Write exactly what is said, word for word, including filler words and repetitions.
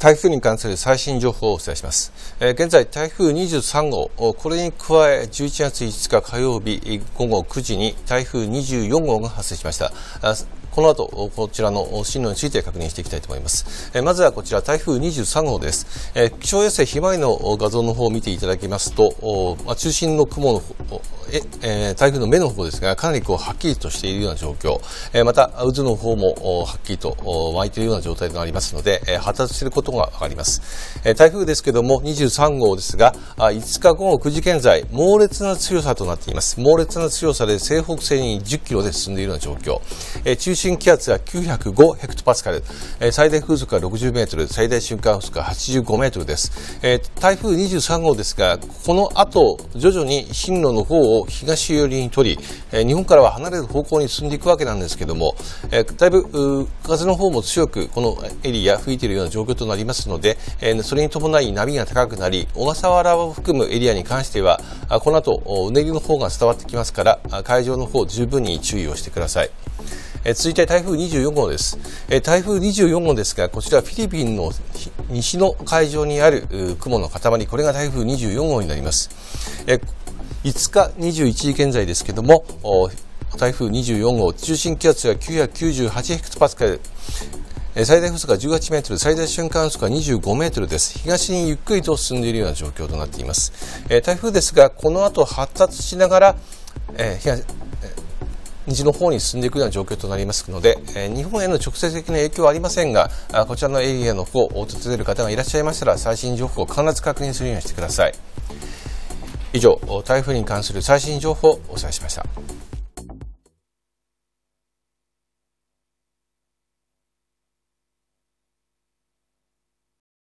台風に関する最新情報をお伝えします。えー、現在、台風にじゅうさんごう、これに加えじゅういちがついつか火曜日ごごくじに台風にじゅうよんごうが発生しました。この後、こちらの進路について確認していきたいと思います。えまずはこちら、台風にじゅうさんごうです。え気象衛星ひまわりの画像の方を見ていただきますと、まあ、中心の雲のえ、えー、台風の目の方ですが、かなりこうはっきりとしているような状況。えまた、渦の方もはっきりと湧いているような状態となりますので、え発達していることがわかります。え台風ですけども、にじゅうさんごうですが、いつかごごくじ現在、猛烈な強さとなっています。猛烈な強さで西北西にじゅっキロで進んでいるような状況。え中心気圧はきゅうひゃくごヘクトパスカル、最大風速はろくじゅうメートル、最大瞬間風速ははちじゅうごメートルです。台風にじゅうさんごうですが、この後、徐々に進路の方を東寄りに取り、日本からは離れる方向に進んでいくわけなんですけども、だいぶ風の方も強くこのエリア吹いているような状況となりますので、それに伴い波が高くなり、小笠原を含むエリアに関しては、この後、うねりの方が伝わってきますから、海上の方十分に注意をしてください。え続いて台風にじゅうよんごうです。え台風にじゅうよんごうですが、こちらフィリピンの西の海上にある雲の塊、これが台風にじゅうよんごうになります。えいつかにじゅういちじ現在ですけども、台風にじゅうよんごう、中心気圧はきゅうひゃくきゅうじゅうはちヘクトパスカル、最大風速はじゅうはちメートル、最大瞬間風速はにじゅうごメートルです。東にゆっくりと進んでいるような状況となっています。え台風ですが、この後発達しながら、えー、東西の方に進んでいくような状況となりますので、えー、日本への直接的な影響はありませんが、あこちらのエリアの方を訪れる方がいらっしゃいましたら、最新情報を必ず確認するようにしてください。以上、台風に関する最新情報をお伝えしました。